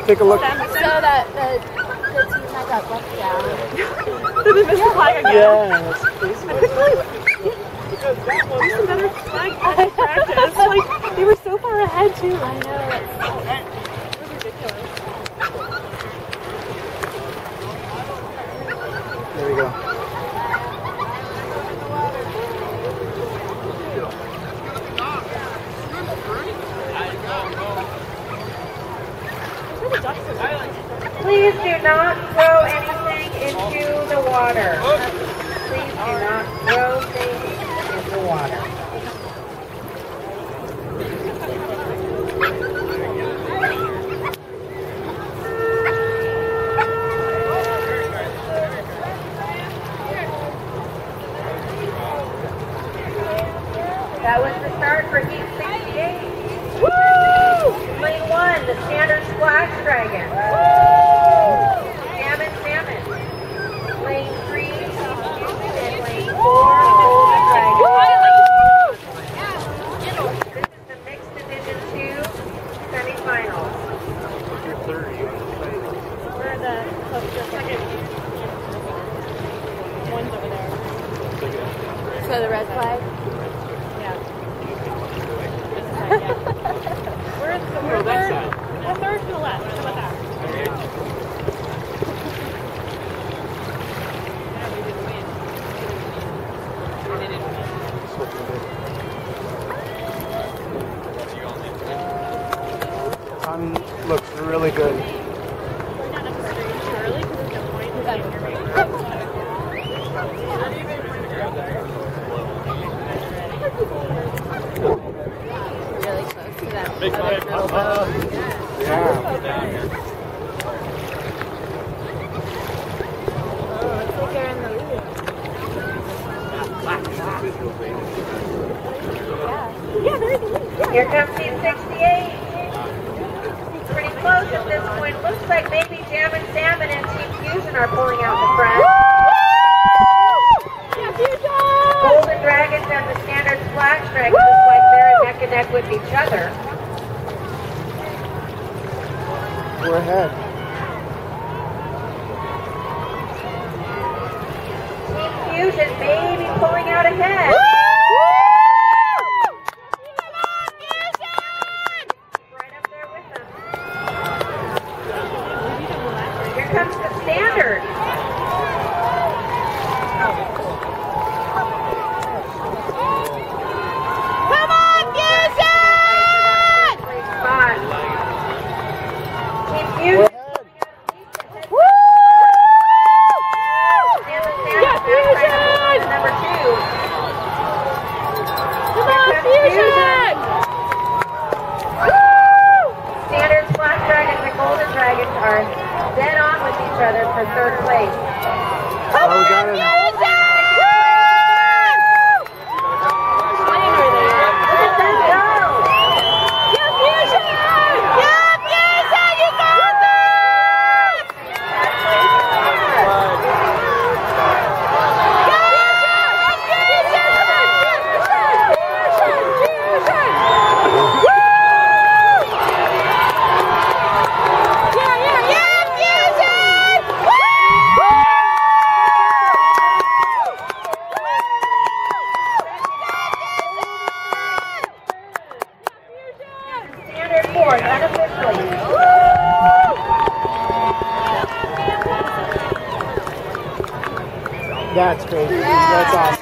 Take a look. So that the team that got left down. Did they miss the flag again? Yeah, that's crazy. There's another flag at practice. Like, they were so far ahead too. I know, that's so ridiculous. There we go. Please do not throw anything into the water. Please do not throw things into the water. That was the start for Heat 68. Woo! Lane 1, the standard Splash Dragon. Salmon. Lane 3, and lane 4, Golden Dragon. This is the mixed division 2 semifinals. We're in the second. One's over there. So the red flag? We're third to the left. How about that? Timing looks really good. We're not necessarily too early because there's no point in being here. Really close to them. Big five. Yeah. Looks like they're in the lead. Yeah, very good. Here comes Team 68. It's pretty close at this point. Looks like maybe Jammin' Salmon and Team Fusion are pulling out the front. Golden Dragons and the standard Splash Dragons look like they're neck and neck with each other. We're ahead. Team Fusion may be pulling out ahead. Right up there with them. Here comes the standard. Come on, Fusion! Team Fusion. Number 2. Come on, Fusion! Standard Splash Dragons and Golden Dragons are dead on with each other for third place. Oh, we got it. Look at them go! Standard 4th, unofficially. That's crazy. That's awesome.